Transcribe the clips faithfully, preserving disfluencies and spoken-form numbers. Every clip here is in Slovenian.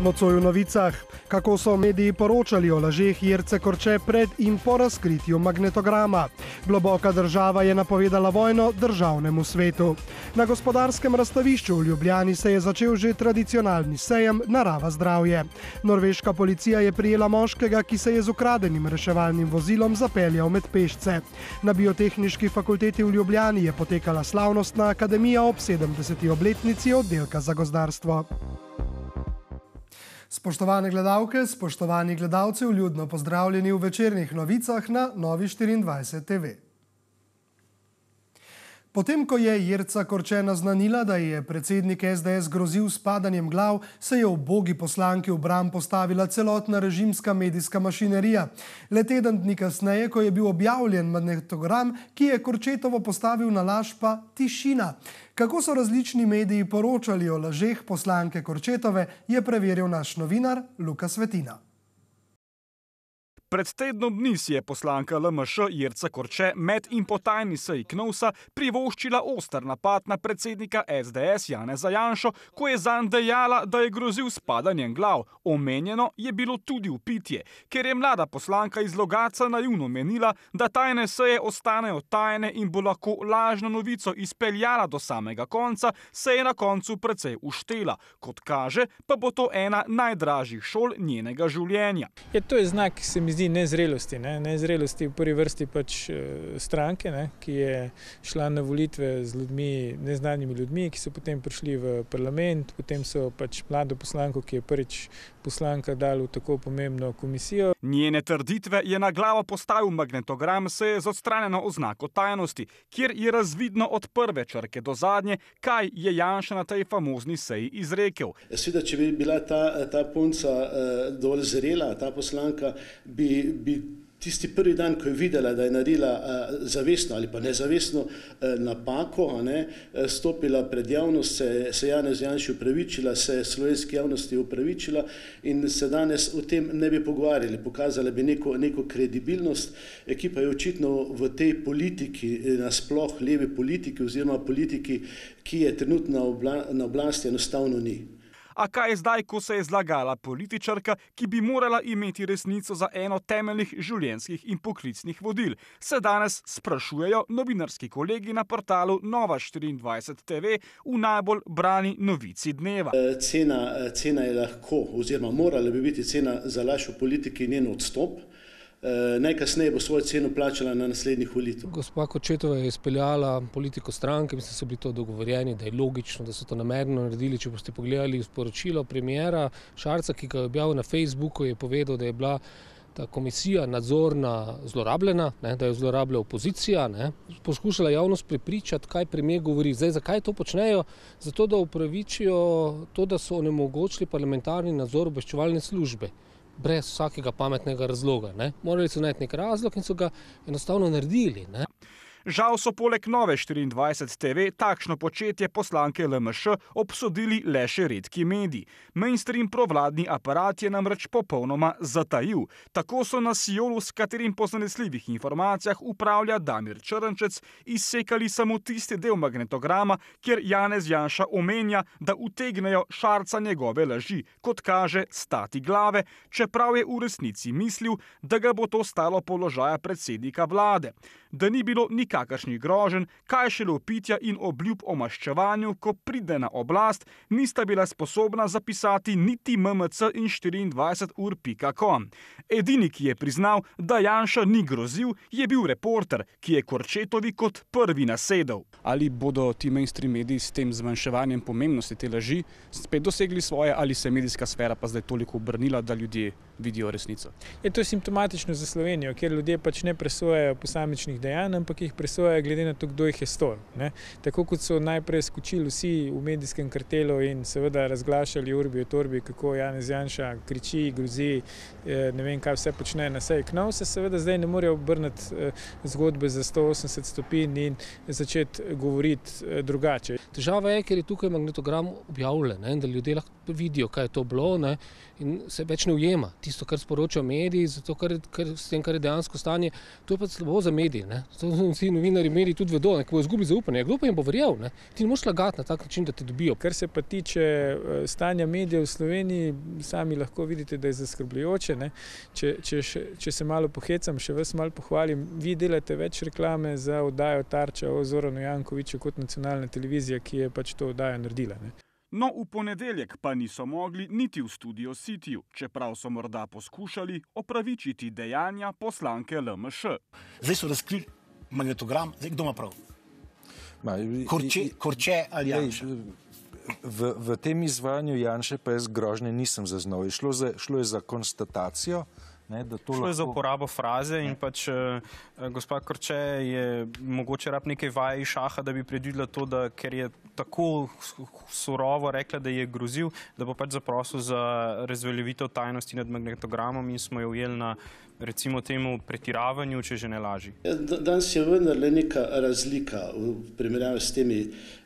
Nocoj v novicah, kako so mediji poročali o lažeh Jerce Korče pred in po razkritju magnetograma. Globoka država je napovedala vojno državnemu svetu. Na gospodarskem razstavišču v Ljubljani se je začel že tradicionalni sejem Narava zdravje. Norveška policija je prijela moškega, ki se je z ukradenim reševalnim vozilom zapeljal med pešce. Na Biotehniški fakulteti v Ljubljani je potekala slavnostna akademija ob sedemdeseti obletnici oddelka za gozdarstvo. Spoštovane gledalke, spoštovani gledalci, vljudno pozdravljeni v večernih novicah na Novi štiriindvajset T V. Potem, ko je Jerca Korče naznanila, da je predsednik S D S grozil s padanjem glav, se je ubogi poslanki v bran postavila celotna režimska medijska mašinerija. Le teden dni kasneje, ko je bil objavljen magnetogram, ki je Korčetovo postavil na laž, pa tišina. Kako so različni mediji poročali o lažeh poslanke Korčetove, je preveril naš novinar Luka Svetina. Pred tednom dni si je poslanka L M Š Jerca Korče med in po tajni seji KNOVS-a privoščila oster napad na predsednika S D S Janeza Janšo, ko je zanj dejala, da je grozil s padanjem glav. Omenjeno je bilo tudi vpitje, ker je mlada poslanka iz Logatca naivno menila, da tajne seje ostanejo tajne in bo lahko lažno novico izpeljala do samega konca, se je na koncu precej uštela. Kot kaže, pa bo to ena najdražjih šol njenega življenja. Je to je znak, se mi zdi, nezrelosti. Ne? Nezrelosti v prvi vrsti pač stranke, ne? Ki je šla na volitve z ljudmi, neznanimi ljudmi, ki so potem prišli v parlament, potem so pač mlado poslanko, ki je prvič poslanka, dali v tako pomembno komisijo. Njene trditve je na glavo postavil magnetogram se z odstranjeno oznako tajnosti, kjer je razvidno od prve črke do zadnje, kaj je Janša na tej famozni seji izrekel. Seveda, če bi bila ta, ta punca uh, dovolj zrela, ta poslanka, bi bi tisti prvi dan, ko je videla, da je naredila uh, zavestno ali pa nezavestno uh, napako, a ne, stopila pred javnost, se, se Janez Janši upravičila, se slovenski javnosti upravičila in se danes o tem ne bi pogovarjali. Pokazala bi neko, neko kredibilnost. Ekipa je očitno v tej politiki, nasploh levi politiki oziroma politiki, ki je trenutno na, obla, na oblasti, enostavno ni. A kaj je zdaj, ko se je zlagala političarka, ki bi morala imeti resnico za eno temeljnih življenjskih in poklicnih vodil? Se danes sprašujejo novinarski kolegi na portalu Nova štiriindvajset T V v najbolj brani novici dneva. Cena, cena je lahko, oziroma morala bi biti cena za laž v politiki njen odstop. Najkasneje bo svojo ceno plačala na naslednjih volitvah. Gospa Korčetova je izpeljala politiko stranke, mislim, da so bili to dogovorjeni, da je logično, da so to namerno naredili. Če boste pogledali sporočilo premijera Šarca, ki ga je objavil na Facebooku, je povedal, da je bila ta komisija nadzorna zlorabljena, ne, da je zlorabila opozicija, ne. Poskušala javnost prepričati, kaj premijer govori. Zdaj, zakaj to počnejo? Zato, da upravičijo to, da so onemogočili parlamentarni nadzor obveščevalne službe. Brez vsakega pametnega razloga. Ne? Morali so najti nek razlog in so ga enostavno naredili. Ne? Žal so poleg Nove štiriindvajset T V takšno početje poslanke L M Š obsodili le še redki mediji. Mainstream provladni aparat je namreč popolnoma zatajil. Tako so na Sijolu, s katerim po zanesljivih informacijah upravlja Damir Črnčec, izsekali samo tisti del magnetograma, kjer Janez Janša omenja, da utegnejo Šarca njegove laži, kot kaže stati glave, čeprav je v resnici mislil, da ga bo to stalo položaja predsednika vlade. Da ni bilo nikakršnih groženj, kaj šele vpitja in obljub o maščevanju, ko pride na oblast, nista bila sposobna zapisati niti M M C in štiriindvajset ur pika com. Edini, ki je priznal, da Janša ni grozil, je bil reporter, ki je Korčetovi kot prvi nasedel. Ali bodo ti mainstream mediji s tem zmanjševanjem pomembnosti te laži spet dosegli svoje, ali se medijska sfera pa zdaj toliko obrnila, da ljudje vidijo resnico? Je to simptomatično za Slovenijo, kjer ljudje pač ne presojajo posamičnih dejanj, ampak jih presojajo glede na to, kdo jih je storil. Ne? Tako kot so najprej skočili vsi v medijskem kartelu in seveda razglašali urbi et orbi, kako Janez Janša kriči, grozi, ne vem, kaj vse počne na seji KNOVS, se seveda zdaj ne morejo obrniti zgodbe za sto osemdeset stopinj in začeti govoriti drugače. Težava je, ker je tukaj magnetogram objavljen, ne? Da ljudje lahko vidijo, kaj je to bilo, ne? In se več ne ujema. tisto, kar sporočajo mediji, zato kar, kar, s tem, kar je dejansko stanje, to je pa slabo za medije. Ne. To vsi novinari mediji tudi vedo, ne, ko bo izgubili zaupanje. Kdo pa jim bo verjel? Ne. Ti ne moreš lagati na tak način, da te dobijo. Kar se pa tiče stanja medijev v Sloveniji, sami lahko vidite, da je zaskrbljujoče. Ne. Če, če, če se malo pohecam, še vas malo pohvalim, vi delate več reklame za oddajo Tarča o Zoranu Jankoviću kot nacionalna televizija, ki je pač to oddajo naredila. Ne. No, v ponedeljek pa niso mogli niti v Studio Cityju, čeprav so morda poskušali opravičiti dejanja poslanke L M Š. Zdaj so razkrili magnetogram, zdaj kdo ima prav? Korče, Korče ali Janša? V, v tem izvajanju Janše pa jaz grožnje nisem zaznal. Šlo, za, šlo je za konstatacijo, ne, da to Šlo lahko... je za uporabo fraze in pač uh, gospa Korče je mogoče rab nekaj vaj šaha, da bi predvidela to, da ker je tako surovo rekla, da je grozil, da bo pač zaprosil za razveljavitev tajnosti nad magnetogramom in smo jo ujeli na recimo temu pretiravanju, če že ne laži. Danes je vendarle neka razlika v primerjavi s temi,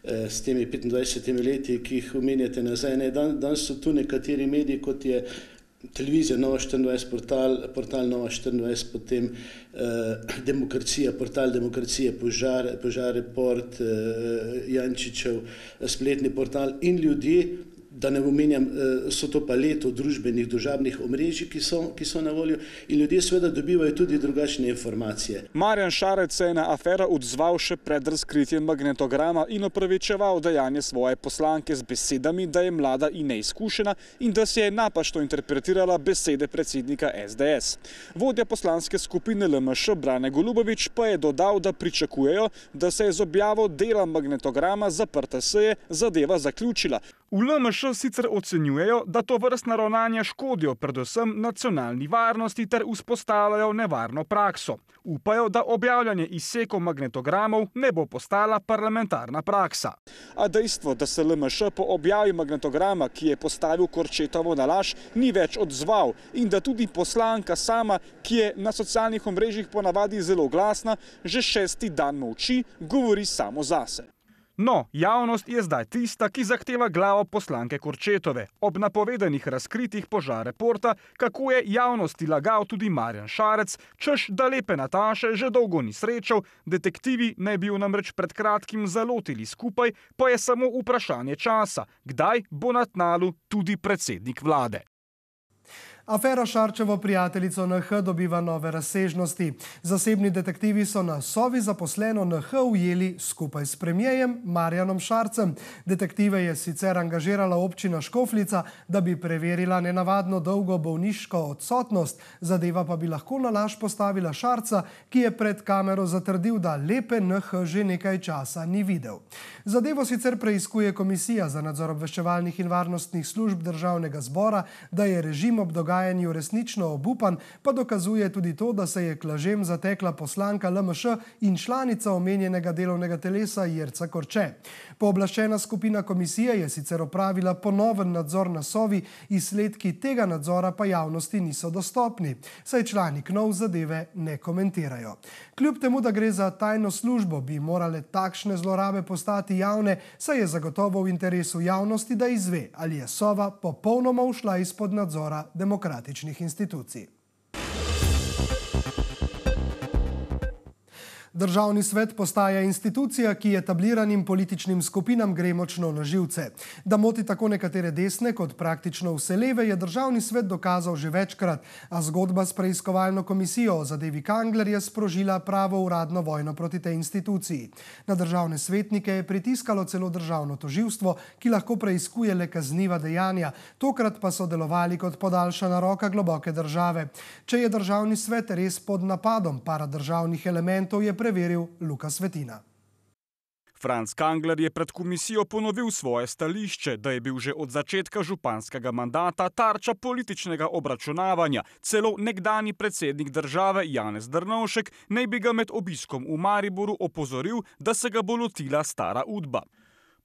s temi petindvajsetimi leti, ki jih omenjate nazaj. Ne, dan, danes so tu nekateri mediji, kot je televizija Nova štiriindvajset, portal, portal Nova štiriindvajset, potem eh, Demokracija, portal Demokracije, Požar, Požar Report, eh, Jančičev, spletni portal in ljudje, da ne omenjam, so to paleto družbenih družabnih omrežij, ki so, ki so na voljo in ljudje seveda dobivajo tudi drugačne informacije. Marjan Šarec se je na afero odzval še pred razkritjem magnetograma in opravičeval dejanje svoje poslanke z besedami, da je mlada in neizkušena in da se je napačno interpretirala besede predsednika S D S. Vodja poslanske skupine L M Š Brane Golubović pa je dodal, da pričakujejo, da se je z objavo dela magnetograma zaprte seje zadeva zaključila. V L M Š sicer ocenjujejo, da to vrstna ravnanja škodijo predvsem nacionalni varnosti ter vzpostavljajo nevarno prakso. Upajo, da objavljanje izsekov magnetogramov ne bo postala parlamentarna praksa. A dejstvo, da se L M Š po objavi magnetograma, ki je postavil Korčetovo na laž, ni več odzval in da tudi poslanka sama, ki je na socialnih omrežjih ponavadi zelo glasna, že šesti dan molči, govori samo zase. No, javnost je zdaj tista, ki zahteva glavo poslanke Korčetove. Ob napovedanih razkritih Požar Reporta, kako je javnosti lagal tudi Marjan Šarec, češ da lepe Nataše že dolgo ni srečal, detektivi naj bi jo namreč pred kratkim zalotili skupaj, pa je samo vprašanje časa, kdaj bo na tnalu tudi predsednik vlade. Afera Šarčevo prijateljico N H dobiva nove razsežnosti. Zasebni detektivi so na Sovi zaposleno N H ujeli skupaj s premijejem Marjanom Šarcem. Detektive je sicer angažirala občina Škofljica, da bi preverila nenavadno dolgo bolniško odsotnost, zadeva pa bi lahko na laž postavila Šarca, ki je pred kamero zatrdil, da lepe N H že nekaj časa ni videl. Zadevo sicer preiskuje Komisija za nadzor obveščevalnih in varnostnih služb Državnega zbora, da je režim ob dogajanju resnično obupan, pa dokazuje tudi to, da se je k lažem zatekla poslanka L M Š in članica omenjenega delovnega telesa Jerca Korče. Pooblaščena skupina komisije je sicer opravila ponoven nadzor na Sovi, izsledki tega nadzora pa javnosti niso dostopni, saj člani K N O V zadeve ne komentirajo. Kljub temu, da gre za tajno službo, bi morale takšne zlorabe postati javne, saj je zagotovo v interesu javnosti, da izve, ali je Sova popolnoma ušla izpod nadzora demokratičnih institucij. Državni svet postaja institucija, ki etabliranim političnim skupinam gre močno na živce. Da moti tako nekatere desne kot praktično vse leve, je Državni svet dokazal že večkrat, a zgodba s preiskovalno komisijo o zadevi Kangler je sprožila pravo uradno vojno proti tej instituciji. Na državne svetnike je pritiskalo celo državno tožilstvo, ki lahko preiskuje le kazniva dejanja, tokrat pa so delovali kot podaljšana roka globoke države. Če je Državni svet res pod napadom paradržavnih elementov, je preveril Luka Svetina. Franc Kangler je pred komisijo ponovil svoje stališče, da je bil že od začetka županskega mandata tarča političnega obračunavanja. Celo nekdanji predsednik države Janez Drnovšek naj bi ga med obiskom v Mariboru opozoril, da se ga bo lotila stara udba.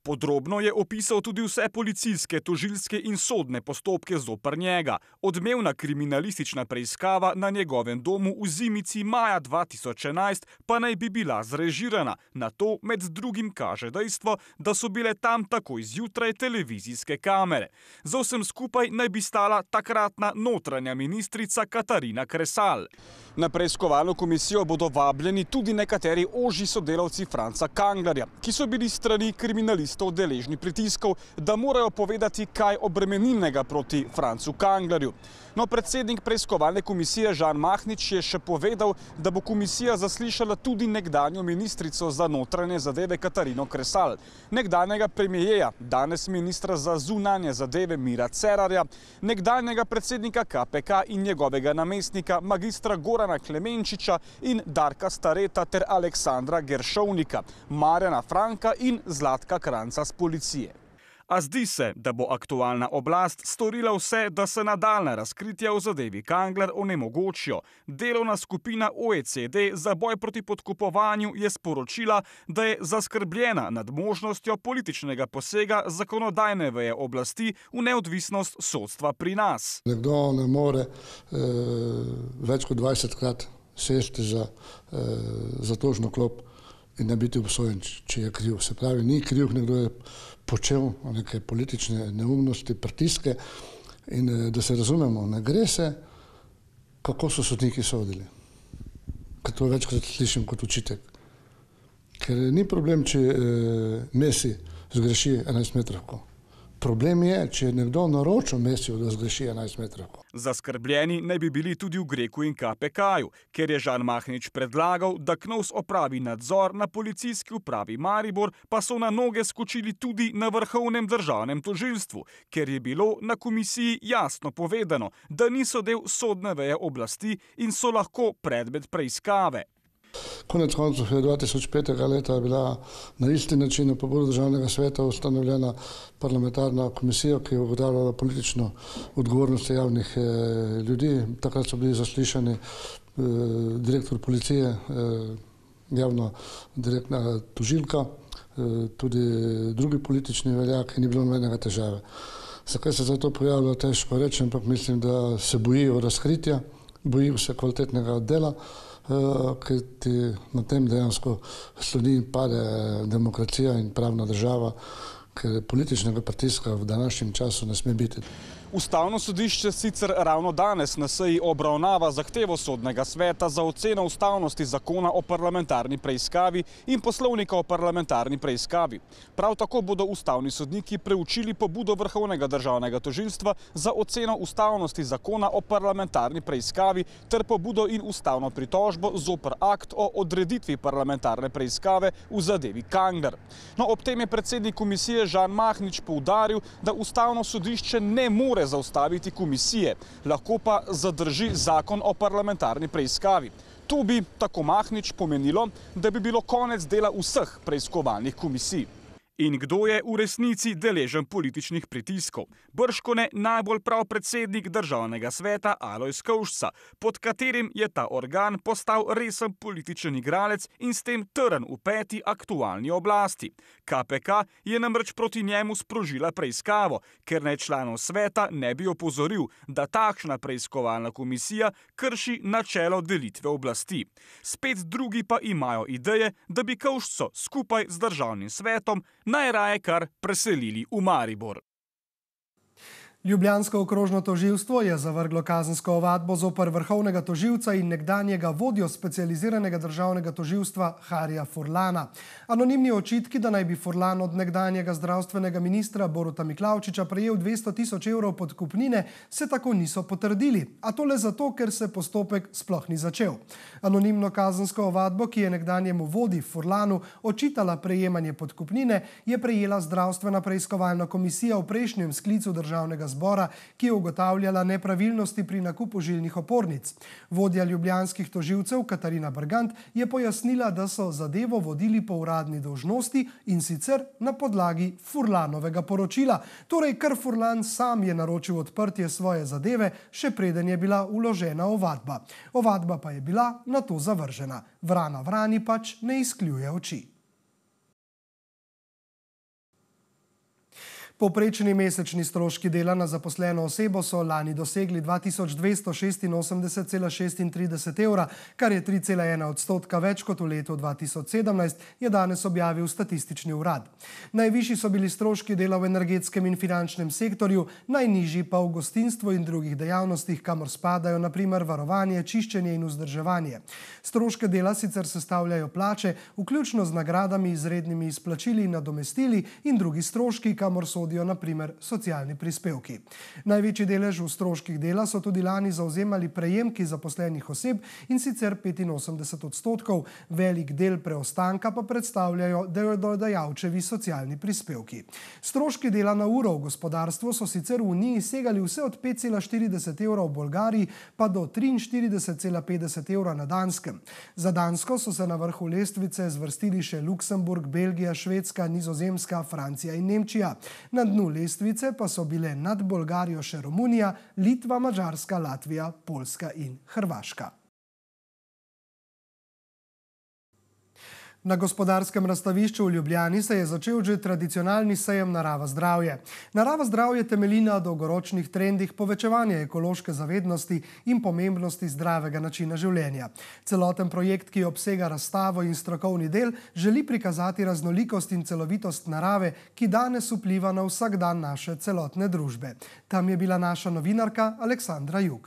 Podrobno je opisal tudi vse policijske, tožilske in sodne postopke zoper njega. Odmevna kriminalistična preiskava na njegovem domu v Zimici maja dva tisoč enajst pa naj bi bila zrežirana. Na to med drugim kaže dejstvo, da so bile tam takoj zjutraj televizijske kamere. Za vsem skupaj naj bi stala takratna notranja ministrica Katarina Kresal. Na preiskovalno komisijo bodo vabljeni tudi nekateri ožji sodelavci Franca Kanglerja, ki so bili strani kriminalistov deležni pritiskov, da morajo povedati kaj obremenilnega proti Francu Kanglerju. No, predsednik preiskovalne komisije Žan Mahnič je še povedal, da bo komisija zaslišala tudi nekdanjo ministrico za notranje zadeve Katarino Kresal, nekdanjega premijeja, danes ministra za zunanje zadeve Mira Cerarja, nekdanjega predsednika K P K in njegovega namestnika magistra Gorana Klemenčiča in Darka Stareta ter Aleksandra Geršovnika, Marjana Franka in Zlatka Kranca z policije. A zdi se, da bo aktualna oblast storila vse, da se nadaljnja razkritja v zadevi Kangler onemogočijo. Delovna skupina O E C D za boj proti podkupovanju je sporočila, da je zaskrbljena nad možnostjo političnega posega zakonodajne veje oblasti v neodvisnost sodstva pri nas. Nekdo ne more eh, več kot dvajsetkrat sesti za, eh, za tožno klop in ne biti obsojen, če je kriv. Se pravi, ni kriv, nekdo je počel neke politične neumnosti, pritiske in da se razumemo, ne gre se, kako so sodniki sodili. Ker to večkrat slišim kot učitek. Ker ni problem, če Messi zgreši enajst metrovko. Problem je, če je nekdo naročil Messiju, da zgreši enajst metrovko. Zaskrbljeni naj bi bili tudi v Greku in K P K-ju, ker je Žan Mahnič predlagal, da KNOVS opravi nadzor na policijski upravi Maribor, pa so na noge skočili tudi na Vrhovnem državnem tožilstvu, ker je bilo na komisiji jasno povedano, da niso del sodne veje oblasti in so lahko predmet preiskave. Konec koncev je dva tisoč petega leta bila na isti način na pobudo Državnega sveta ustanovljena parlamentarna komisija, ki je ugotavljala politično odgovornost javnih eh, ljudi. Takrat so bili zaslišani eh, direktor policije, eh, javno direktna tožilka, eh, tudi drugi politični veljaki, ni bilo nobenega težave. Zakaj se za to pojavlja, težko reči, ampak mislim, da se bojijo razkritja, bojijo se kvalitetnega dela, ker ti na tem dejansko sloni in pade demokracija in pravna država, ker političnega pritiska v današnjem času ne sme biti. Ustavno sodišče sicer ravno danes na seji obravnava zahtevo sodnega sveta za oceno ustavnosti zakona o parlamentarni preiskavi in poslovnika o parlamentarni preiskavi. Prav tako bodo ustavni sodniki preučili pobudo Vrhovnega državnega tožilstva za oceno ustavnosti zakona o parlamentarni preiskavi ter pobudo in ustavno pritožbo zoper akt o odreditvi parlamentarne preiskave v zadevi Kangler. No, ob tem je predsednik komisije Žan Mahnič poudaril, da ustavno sodišče ne more zaustaviti komisije, lahko pa zadrži zakon o parlamentarni preiskavi. To bi, tako Mahnič, pomenilo, da bi bilo konec dela vseh preiskovalnih komisij. In kdo je v resnici deležen političnih pritiskov? Bržkone najbolj prav predsednik Državnega sveta Alojz Kovšca, pod katerim je ta organ postal resen političen igralec in s tem trn v peti aktualni oblasti. K P K je namreč proti njemu sprožila preiskavo, ker naj članov sveta ne bi opozoril, da takšna preiskovalna komisija krši načelo delitve oblasti. Spet drugi pa imajo ideje, da bi Kovšco skupaj z Državnim svetom najraje kar preselili v Maribor. Ljubljansko okrožno tožilstvo je zavrglo kazensko ovadbo zoper vrhovnega tožilca in nekdanjega vodjo specializiranega državnega tožilstva Harija Furlana. Anonimni očitki, da naj bi Furlan od nekdanjega zdravstvenega ministra Boruta Miklavčiča prejel dvesto tisoč evrov podkupnine, se tako niso potrdili, a to le zato, ker se postopek sploh ni začel. Anonimno kazensko ovadbo, ki je nekdanjemu vodji Furlanu očitala prejemanje podkupnine, je prejela zdravstvena preiskovalna komisija v prejšnjem sklicu državnega zbora, ki je ugotavljala nepravilnosti pri nakupu žilnih opornic. Vodja ljubljanskih tožilcev Katarina Bergant je pojasnila, da so zadevo vodili po uradni dolžnosti in sicer na podlagi Furlanovega poročila. Torej, kar Furlan sam je naročil odprtje svoje zadeve, še preden je bila vložena ovadba. Ovadba pa je bila nato zavržena. Vrana vrani pač ne izkljuje oči. Povprečni mesečni stroški dela na zaposleno osebo so lani dosegli dva tisoč dvesto šestinosemdeset cela šestintrideset evra, kar je tri cela ena odstotka več kot v letu dva tisoč sedemnajst, je danes objavil statistični urad. Najvišji so bili stroški dela v energetskem in finančnem sektorju, najnižji pa v gostinstvu in drugih dejavnostih, kamor spadajo na primer varovanje, čiščenje in vzdrževanje. Stroške dela sicer sestavljajo plače, vključno z nagradami, izrednimi izplačili, nadomestili in drugi stroški, kamor sodijo na primer socialni prispevki. Največji delež v stroških dela so tudi lani zauzemali prejemki zaposlenih oseb, in sicer petinosemdeset odstotkov, velik del preostanka pa predstavljajo delodajalčevi socialni prispevki. Stroški dela na uro v gospodarstvu so sicer v Uniji segali vse od pet cela štirideset evra v Bolgariji pa do triinštirideset cela petdeset evra na Danskem. Za Dansko so se na vrhu lestvice zvrstili še Luksemburg, Belgija, Švedska, Nizozemska, Francija in Nemčija. Na dnu lestvice pa so bile nad Bolgarijo še Romunija, Litva, Madžarska, Latvija, Poljska in Hrvaška. Na Gospodarskem razstavišču v Ljubljani se je začel že tradicionalni sejem Narava zdravje. Narava zdravje temelji na dolgoročnih trendih povečevanja ekološke zavednosti in pomembnosti zdravega načina življenja. Celoten projekt, ki obsega razstavo in strokovni del, želi prikazati raznolikost in celovitost narave, ki danes vpliva na vsak dan naše celotne družbe. Tam je bila naša novinarka Aleksandra Jug.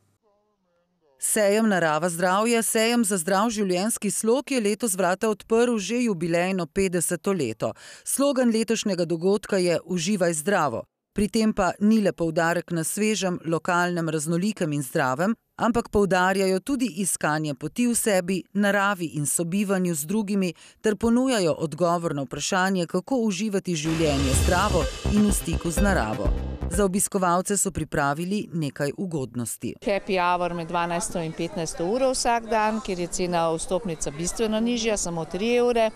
Sejem Narava zdravje, sejem za zdrav življenjski slog je letos vrata odprl že jubilejno petdeseto leto. Slogan letošnjega dogodka je Uživaj zdravo. Pri tem pa ni le poudarek na svežem, lokalnem, raznolikem in zdravem, ampak poudarjajo tudi iskanje poti v sebi, naravi in sobivanju z drugimi ter ponujajo odgovor na vprašanje, kako uživati življenje zdravo in v stiku z naravo. Za obiskovalce so pripravili nekaj ugodnosti. Happy hour med dvanajsto in petnajsto uro vsak dan, kjer je cena vstopnica bistveno nižja, samo tri evre.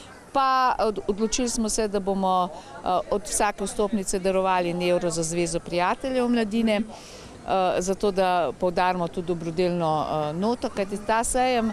Pa odločili smo se, da bomo od vsake vstopnice darovali en evro za Zvezo prijateljev mladine, zato da poudarimo tudi dobrodelno noto, kajti ta sejem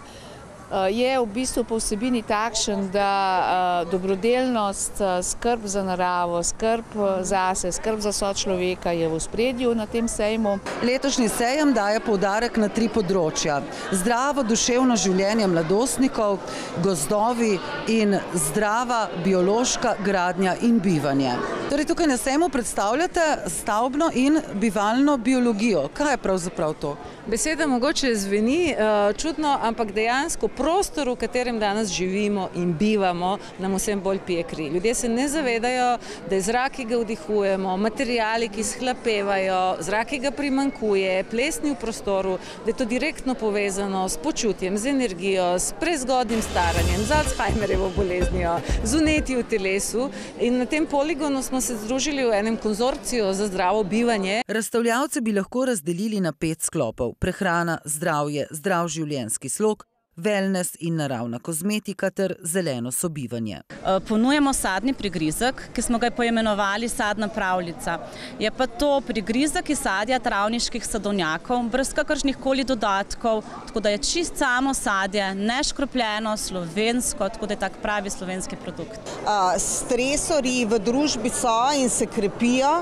je v bistvu po vsebini takšen, da dobrodelnost, skrb za naravo, skrb zase, skrb za sočloveka je v ospredju na tem sejmu. Letošnji sejem daje poudarek na tri področja. Zdravo duševno življenje mladostnikov, gozdovi in zdrava biološka gradnja in bivanje. Torej tukaj na sejmu predstavljate stavbno in bivalno biologijo. Kaj je pravzaprav to? Beseda mogoče zveni čudno, ampak dejansko prostor, v katerem danes živimo in bivamo, nam vsem bolj pije kri. Ljudje se ne zavedajo, da je zrak, ki ga vdihujemo, materiali, ki shlapevajo, zrak, ki ga primanjkuje, plesni v prostoru, da je to direktno povezano s počutjem, z energijo, s prezgodnim staranjem, z Alzheimerjevo boleznijo, z vnetji v telesu. In na tem poligonu smo se združili v enem konzorciju za zdravo bivanje. Razstavljavce bi lahko razdelili na pet sklopov. Prehrana, zdravje, zdrav življenjski slog, wellness in naravna kozmetika ter zeleno sobivanje. Ponujemo sadni prigrizek, ki smo ga poimenovali sadna pravljica. Je pa to prigrizek iz sadja travniških sadovnjakov, brez kakršnih koli dodatkov, tako da je čist samo sadje, neškropljeno, slovensko, tako da je tak pravi slovenski produkt. Stresori v družbi so in se krepijo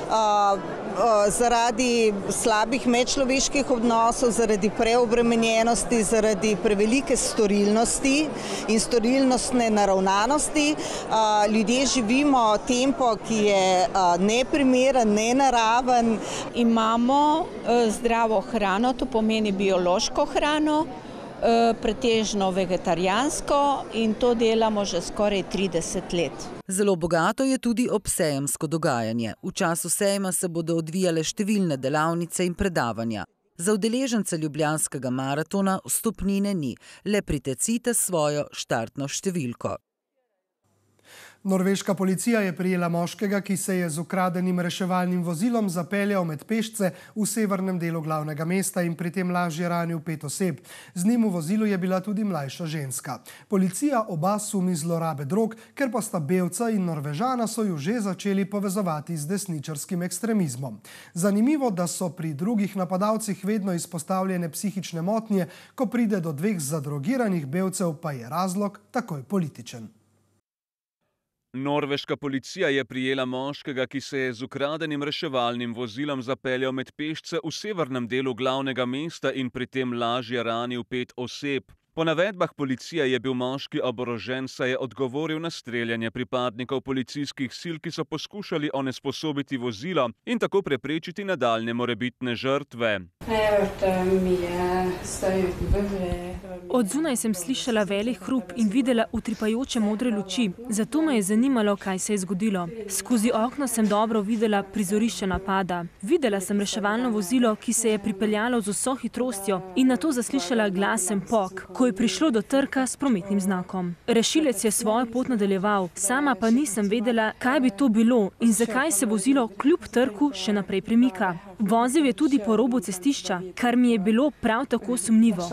zaradi slabih medčloveških odnosov, zaradi preobremenjenosti, zaradi prevelike storilnosti in storilnostne naravnanosti. Ljudje živimo tempo, ki je neprimeren, nenaraven. Imamo zdravo hrano, to pomeni biološko hrano, pretežno vegetarijansko in to delamo že skoraj trideset let. Zelo bogato je tudi obsejemsko dogajanje. V času sejma se bodo odvijale številne delavnice in predavanja. Za udeležence Ljubljanskega maratona vstopnine ni, le pritecite svojo štartno številko. Norveška policija je prijela moškega, ki se je z ukradenim reševalnim vozilom zapeljal med pešce v severnem delu glavnega mesta in pri tem lažje ranil pet oseb. Z njim v vozilu je bila tudi mlajša ženska. Policija oba sumi zlorabe drog, ker pa sta belca in Norvežana so ju že začeli povezovati z desničarskim ekstremizmom. Zanimivo, da so pri drugih napadalcih vedno izpostavljene psihične motnje, ko pride do dveh zadrogiranih belcev, pa je razlog takoj političen. Norveška policija je prijela moškega, ki se je z ukradenim reševalnim vozilom zapeljal med pešce v severnem delu glavnega mesta in pri tem lažje ranil pet oseb. Po navedbah policije je bil moški oborožen, saj je odgovoril na streljanje pripadnikov policijskih sil, ki so poskušali onesposobiti vozilo in tako preprečiti nadaljnje morebitne žrtve. Od zunaj sem slišala velik hrup in videla utripajoče modre luči, zato me je zanimalo, kaj se je zgodilo. Skozi okno sem dobro videla prizorišče napada. Videla sem reševalno vozilo, ki se je pripeljalo z vso hitrostjo in nato zaslišala glasen pok, ko je prišlo do trka s prometnim znakom. Rešilec je svojo pot nadaljeval, sama pa nisem vedela, kaj bi to bilo in zakaj se vozilo kljub trku še naprej premika. Vozil je tudi po robu cestišča, kar mi je bilo prav tako sumljivo.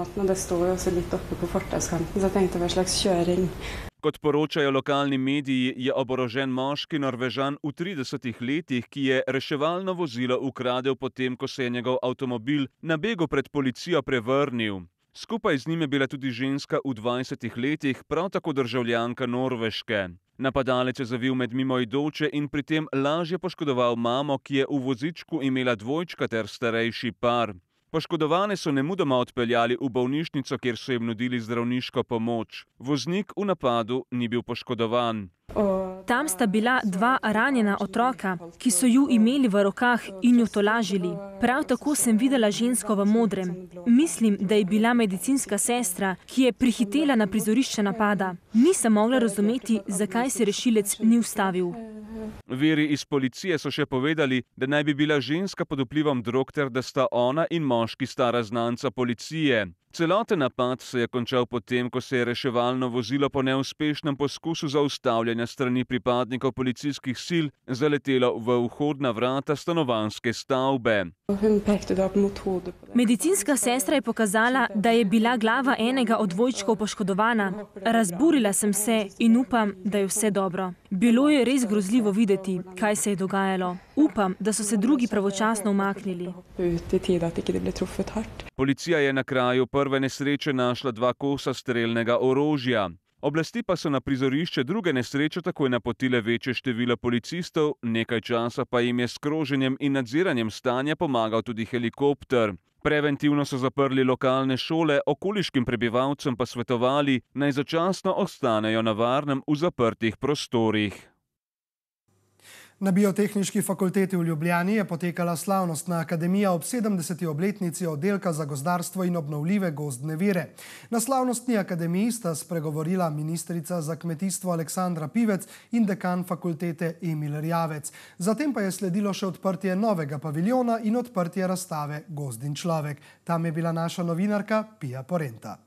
Kot poročajo lokalni mediji, je oborožen moški Norvežan v tridesetih letih, ki je reševalno vozilo ukradel potem, ko se je njegov avtomobil na begu pred policijo prevrnil. Skupaj z njim je bila tudi ženska v dvajsetih letih, prav tako državljanka Norveške. Napadalec je zavil med mimoidoče in pri tem lažje poškodoval mamo, ki je v vozičku imela dvojčka ter starejši par. Poškodovane so nemudoma odpeljali v bolnišnico, kjer so jim nudili zdravniško pomoč. Voznik v napadu ni bil poškodovan. Tam sta bila dva ranjena otroka, ki so ju imeli v rokah in jo tolažili. Prav tako sem videla žensko v modrem. Mislim, da je bila medicinska sestra, ki je prihitela na prizorišče napada. Nisem mogla razumeti, zakaj se rešilec ni ustavil. Viri iz policije so še povedali, da naj bi bila ženska pod vplivom drog ter da sta ona in moški stara znanca policije. Celoten napad se je končal potem, ko se je reševalno vozilo po neuspešnem poskusu zaustavljanja strani pripadnikov policijskih sil zaletelo v vhodna vrata stanovanjske stavbe. Medicinska sestra je pokazala, da je bila glava enega od dvojčkov poškodovana. Razburila sem se in upam, da je vse dobro. Bilo je res grozljivo videti, kaj se je dogajalo. Upam, da so se drugi pravočasno umaknili. Policija je na kraju prve nesreče našla dva kosa strelnega orožja. Oblasti pa so na prizorišče druge nesreče takoj napotile večje število policistov, nekaj časa pa jim je s kroženjem in nadziranjem stanja pomagal tudi helikopter. Preventivno so zaprli lokalne šole, okoliškim prebivalcem pa svetovali, naj začasno ostanejo na varnem v zaprtih prostorih. Na Biotehniški fakulteti v Ljubljani je potekala slavnostna akademija ob sedemdeseti obletnici oddelka za gozdarstvo in obnovljive gozdne vire. Na slavnostni akademiji sta spregovorila ministrica za kmetijstvo Aleksandra Pivec in dekan fakultete Emil Erjavec. Zatem pa je sledilo še odprtje novega paviljona in odprtje razstave Gozd in človek. Tam je bila naša novinarka Pija Porenta.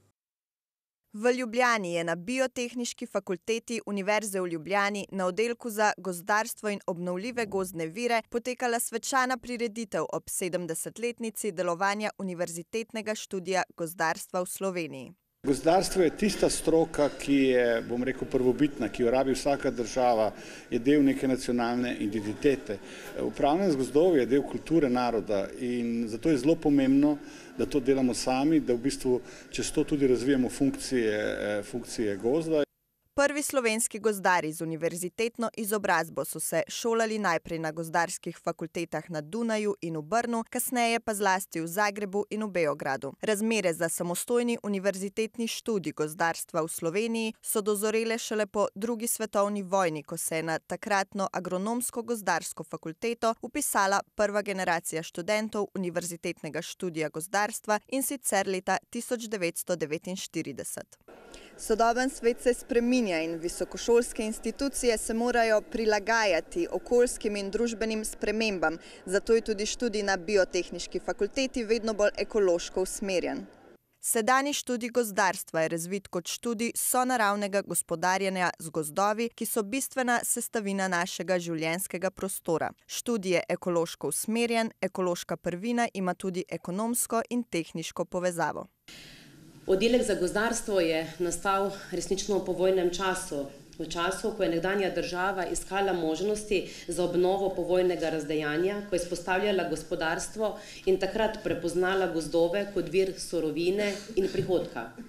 V Ljubljani je na Biotehniški fakulteti Univerze v Ljubljani na oddelku za gozdarstvo in obnovljive gozdne vire potekala svečana prireditev ob sedemdesetletnici delovanja Univerzitetnega študija gozdarstva v Sloveniji. Gozdarstvo je tista stroka, ki je, bom rekel, prvobitna, ki jo rabi vsaka država, je del neke nacionalne identitete. Upravljanje z gozdovi je del kulture naroda in zato je zelo pomembno, da to delamo sami, da v bistvu čez to tudi razvijamo funkcije, funkcije gozda. Prvi slovenski gozdari z univerzitetno izobrazbo so se šolali najprej na gozdarskih fakultetah na Dunaju in v Brnu, kasneje pa zlasti v Zagrebu in v Beogradu. Razmere za samostojni univerzitetni študij gozdarstva v Sloveniji so dozorele šele po drugi svetovni vojni, ko se je na takratno agronomsko-gozdarsko fakulteto upisala prva generacija študentov univerzitetnega študija gozdarstva in sicer leta tisoč devetsto devetinštirideset. Sodoben svet se spreminja in visokošolske institucije se morajo prilagajati okoljskim in družbenim spremembam, zato je tudi študij na Biotehniški fakulteti vedno bolj ekološko usmerjen. Sedanji študij gozdarstva je razvit kot študij sonaravnega gospodarjenja z gozdovi, ki so bistvena sestavina našega življenjskega prostora. Študij je ekološko usmerjen, ekološka prvina ima tudi ekonomsko in tehniško povezavo. Oddelek za gozdarstvo je nastal resnično v povojnem času, v času, ko je nekdanja država iskala možnosti za obnovo povojnega razdejanja, ko je vzpostavljala gospodarstvo in takrat prepoznala gozdove kot vir surovine in prihodka.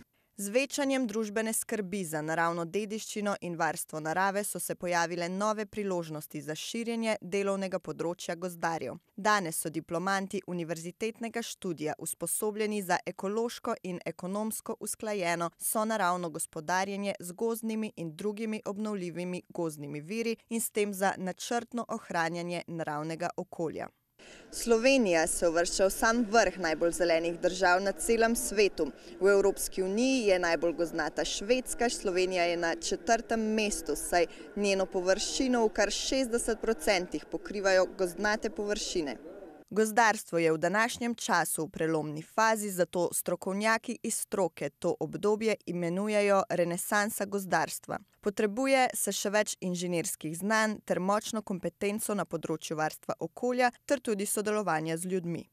Z večanjem družbene skrbi za naravno dediščino in varstvo narave so se pojavile nove priložnosti za širjenje delovnega področja gozdarjev. Danes so diplomanti univerzitetnega študija usposobljeni za ekološko in ekonomsko usklajeno sonaravno gospodarjenje z gozdnimi in drugimi obnovljivimi gozdnimi viri in s tem za načrtno ohranjanje naravnega okolja. Slovenija se uvršča v sam vrh najbolj zelenih držav na celem svetu. V Evropski uniji je najbolj gozdnata Švedska, Slovenija je na četrtem mestu, saj njeno površino v kar šestdeset procentih pokrivajo gozdnate površine. Gozdarstvo je v današnjem času v prelomni fazi, zato strokovnjaki iz stroke to obdobje imenujejo renesansa gozdarstva. Potrebuje se še več inženirskih znanj ter močno kompetenco na področju varstva okolja ter tudi sodelovanja z ljudmi.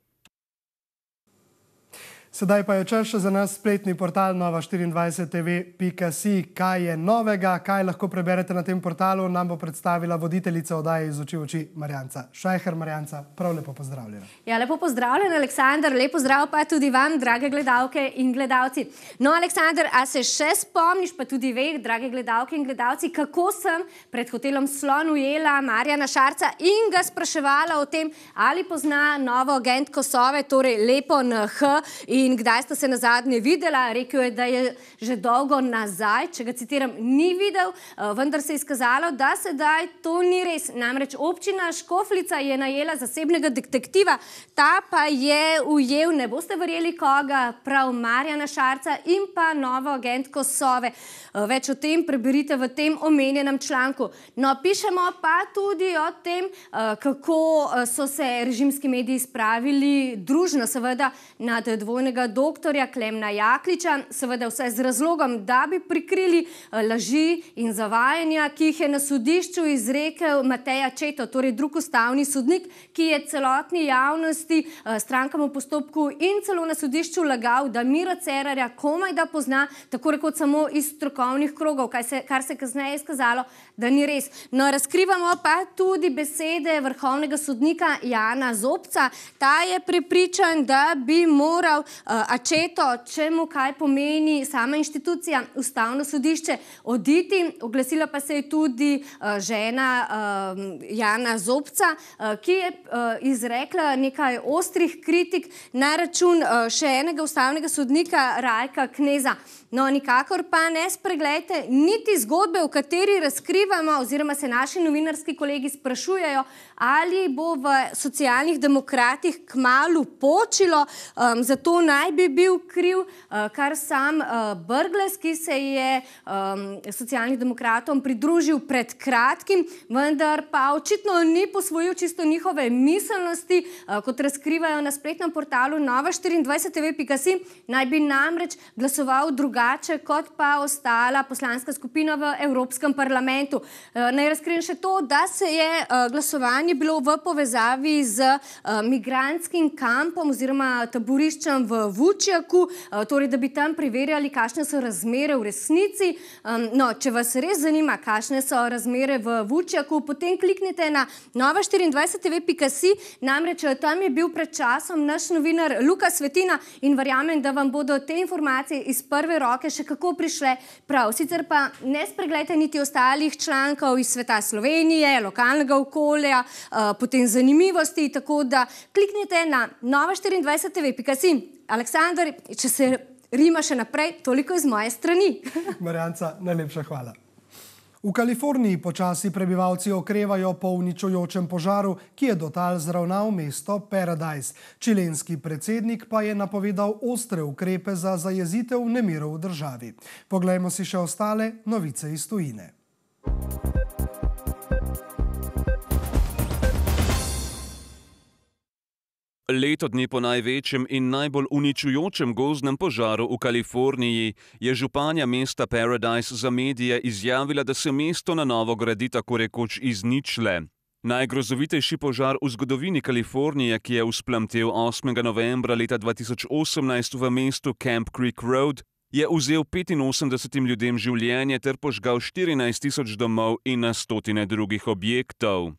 Sedaj pa je čas še za nas spletni portal nova štiriindvajset t v pika si. Kaj je novega, kaj lahko preberete na tem portalu, nam bo predstavila voditeljica oddaje Iz oči v oči Marjanca Šajher. Marjanca, prav lepo pozdravljena. Ja, lepo pozdravljen, Aleksandar. Lep pozdrav pa tudi vam, drage gledalke in gledalci. No, Aleksandar, a se še spomniš, pa tudi ve, drage gledalke in gledalci, kako sem pred hotelom Slon ujela Marjana Šarca in ga spraševala o tem, ali pozna novo agentko Sove, torej Lepo N H, in kdaj sta se nazadnje videla. Rekel je, da je že dolgo nazaj, če ga citiram, ni videl, vendar se je izkazalo, da sedaj to ni res. Namreč občina Škofljica je najela zasebnega detektiva, ta pa je ujel, ne boste verjeli koga, prav Marjana Šarca in pa novo agentko Sove. Več o tem preberite v tem omenjenem članku. No, pišemo pa tudi o tem, kako so se režimski mediji spravili družno, seveda, nad dvojnega doktorja Klemna Jakliča, seveda vse z razlogom, da bi prikrili laži in zavajanja, ki jih je na sodišču izrekel Matej Accetto, torej drug ustavni sodnik, ki je celotni javnosti, strankam v postopku in celo na sodišču lagal, da Miro Cerarja komaj da pozna, tako rekoč samo iz strokovnih krogov, kar se kasneje izkazalo, da ni res. No, razkrivamo pa tudi besede vrhovnega sodnika Jana Zobca. Ta je prepričan, da bi moral Accetto, če mu kaj pomeni sama inštitucija, ustavno sodišče, oditi. Oglasila pa se je tudi žena Jana Zobca, ki je izrekla nekaj ostrih kritik na račun še enega ustavnega sodnika Rajka Kneza. No, nikakor pa ne spreglejte niti zgodbe, v kateri razkrivamo, oziroma se naši novinarski kolegi sprašujejo, ali bo v Socialnih demokratih kmalu počilo. Zato naj bi bil kriv kar sam Brglez, ki se je Socialnih demokratom pridružil pred kratkim, vendar pa očitno ni posvojil čisto njihove miselnosti, kot razkrivajo na spletnem portalu nova štiriindvajset t v pika si, naj bi namreč glasoval drugače kot pa ostala poslanska skupina v Evropskem parlamentu. Naj razkrijem še to, da se je glasovanje bilo v povezavi z migrantskim kampom oziroma taboriščem v Vučjaku, torej da bi tam preverjali, kakšne so razmere v resnici. No, če vas res zanima, kakšne so razmere v Vučjaku, potem kliknite na nova štiriindvajset t v pika si, namreč tam je bil pred časom naš novinar Luka Svetina in verjamem, da vam bodo te informacije iz prve roke še kako prišle prav. Sicer pa ne spreglejte niti ostalih člankov iz sveta Slovenije, lokalnega okolja, potem zanimivosti, tako da kliknite na nova štiriindvajset t v pika si. Aleksandar, če se rima še naprej, toliko iz moje strani. Marjanca, najlepša hvala. V Kaliforniji počasi prebivalci okrevajo po uničujočem požaru, ki je dotal zravnal mesto Paradise. Čilenski predsednik pa je napovedal ostre ukrepe za zajezitev nemirov v državi. Poglejmo si še ostale novice iz tujine. Leto dni po največjem in najbolj uničujočem gozdnem požaru v Kaliforniji je županja mesta Paradise za medije izjavila, da se mesto na novo gradi tako rekoč iz ničle. Najgrozovitejši požar v zgodovini Kalifornije, ki je vzplamtel osmega novembra leta dva tisoč osemnajst v mestu Camp Creek Road, je vzel petinosemdesetim ljudem življenje ter požgal štirinajst tisoč domov in na stotine drugih objektov.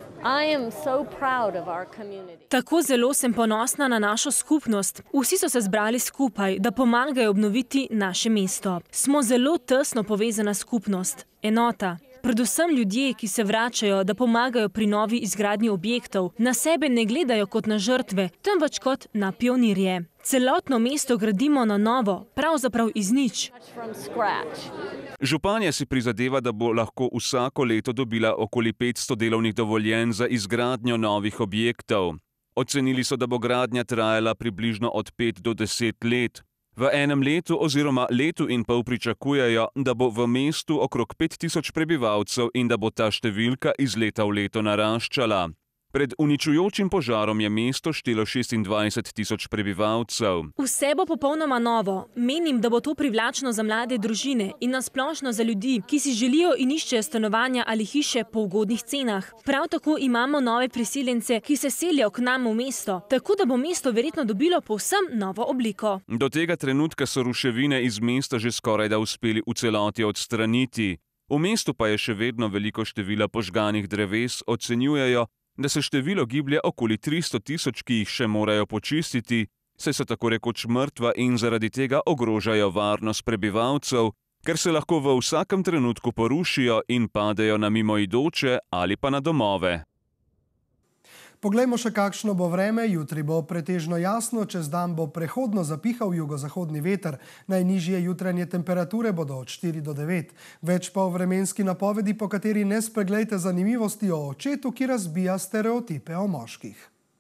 Tako zelo sem ponosna na našo skupnost. Vsi so se zbrali skupaj, da pomagajo obnoviti naše mesto. Smo zelo tesno povezana skupnost, enota. Predvsem ljudje, ki se vračajo, da pomagajo pri novi izgradnji objektov, na sebe ne gledajo kot na žrtve, temveč kot na pionirje. Celotno mesto gradimo na novo, pravzaprav iz nič. Županja si prizadeva, da bo lahko vsako leto dobila okoli petsto delovnih dovoljenj za izgradnjo novih objektov. Ocenili so, da bo gradnja trajala približno od pet do deset let. V enem letu oziroma letu in pol pričakujejo, da bo v mestu okrog pet tisoč prebivalcev in da bo ta številka iz leta v leto naraščala. Pred uničujočim požarom je mesto štelo šestindvajset tisoč prebivalcev. Vse bo popolnoma novo. Menim, da bo to privlačno za mlade družine in nasplošno za ljudi, ki si želijo in iščejo stanovanja ali hiše po ugodnih cenah. Prav tako imamo nove priseljence, ki se selijo k nam v mesto, tako da bo mesto verjetno dobilo povsem novo obliko. Do tega trenutka so ruševine iz mesta že skorajda uspeli v celoti odstraniti. V mestu pa je še vedno veliko števila požganih dreves, ocenjujejo, da se število giblje okoli tristo tisoč, ki jih še morajo počistiti, saj so tako rekoč mrtva in zaradi tega ogrožajo varnost prebivalcev, ker se lahko v vsakem trenutku porušijo in padejo na mimoidoče ali pa na domove. Poglejmo še, kakšno bo vreme. Jutri bo pretežno jasno, čez dan bo prehodno zapihal jugozahodni veter. Najnižje jutranje temperature bodo od štiri do devet. Več pa o vremenski napovedi, po kateri ne spreglejte zanimivosti o očetu, ki razbija stereotipe o moških.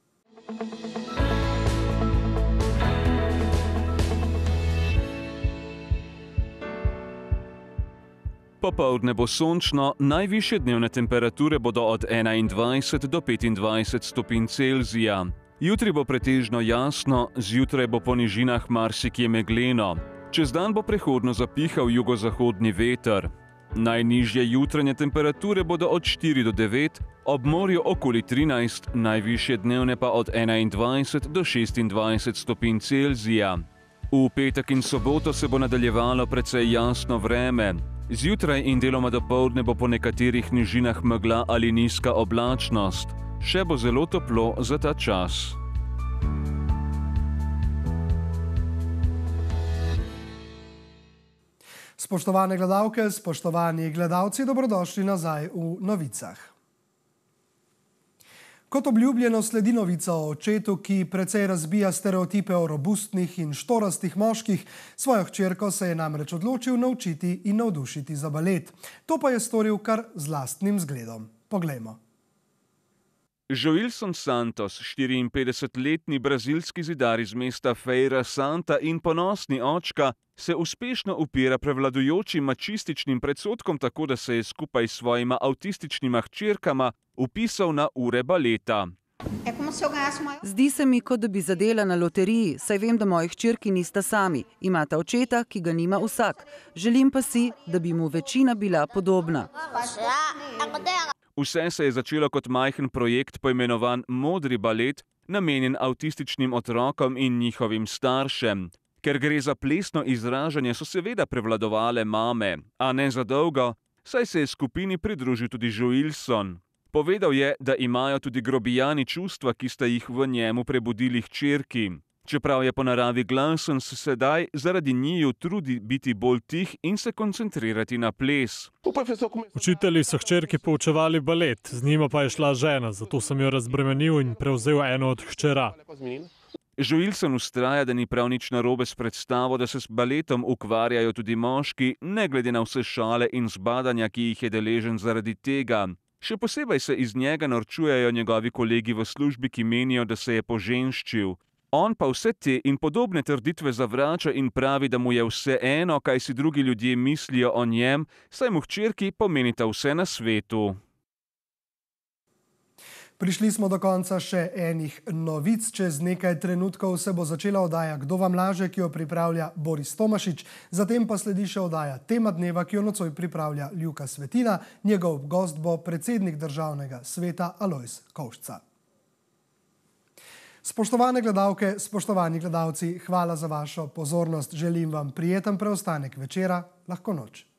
Popoldne bo sončno, najvišje dnevne temperature bodo od enaindvajset do petindvajset stopinj Celzija. Jutri bo pretežno jasno, zjutraj bo po nižinah marsikje megleno. Čez dan bo prehodno zapihal jugozahodni veter. Najnižje jutranje temperature bodo od štiri do devet, ob morju okoli trinajst, najvišje dnevne pa od enaindvajset do šestindvajset stopinj Celzija. V petek in soboto se bo nadaljevalo precej jasno vreme. Zjutraj in deloma dopoldne bo po nekaterih nižinah megla ali nizka oblačnost. Še bo zelo toplo za ta čas. Spoštovane gledalke, spoštovani gledalci, dobrodošli nazaj v novicah. Kot obljubljeno sledi novica o očetu, ki precej razbija stereotipe o robustnih in štorastih moških. Svojo hčerko se je namreč odločil naučiti in navdušiti za balet. To pa je storil kar z lastnim zgledom. Poglejmo. Joilson Santos, štiriinpetdesetletni brazilski zidar iz mesta Feira Santa in ponosni očka, se uspešno upira prevladujočim mačističnim predsodkom, tako da se je skupaj s svojima avtističnima hčerkama upisal na ure baleta. Zdi se mi, kot da bi zadela na loteriji, saj vem, da moji hčerki nista sami. Imata očeta, ki ga nima vsak. Želim pa si, da bi mu večina bila podobna. Vse se je začelo kot majhen projekt poimenovan Modri balet, namenjen avtističnim otrokom in njihovim staršem. Ker gre za plesno izražanje, so seveda prevladovale mame, a ne za dolgo, saj se je skupini pridružil tudi Joilson. Povedal je, da imajo tudi grobijani čustva, ki sta jih v njemu prebudili hčerki. Čeprav je po naravi glasen, se sedaj zaradi njiju trudi biti bolj tih in se koncentrirati na ples. Učitelji so hčerki poučevali balet, z njima pa je šla žena, zato sem jo razbremenil in prevzel eno od hčera. Joilson vztraja, da ni prav nič narobe s predstavo, da se s baletom ukvarjajo tudi moški, ne glede na vse šale in zbadanja, ki jih je deležen zaradi tega. Še posebej se iz njega norčujejo njegovi kolegi v službi, ki menijo, da se je poženščil. On pa vse te in podobne trditve zavrača in pravi, da mu je vse eno, kaj si drugi ljudje mislijo o njem, saj mu hčerki pomenita vse na svetu. Prišli smo do konca še enih novic. Čez nekaj trenutkov se bo začela oddaja Kdo vam laže, ki jo pripravlja Boris Tomašič. Zatem pa sledi še oddaja Tema dneva, ki jo nocoj pripravlja Ljuka Svetina. Njegov gost bo predsednik Državnega sveta Alojz Kovšca. Spoštovane gledalke, spoštovani gledalci, hvala za vašo pozornost. Želim vam prijeten preostanek večera. Lahko noč.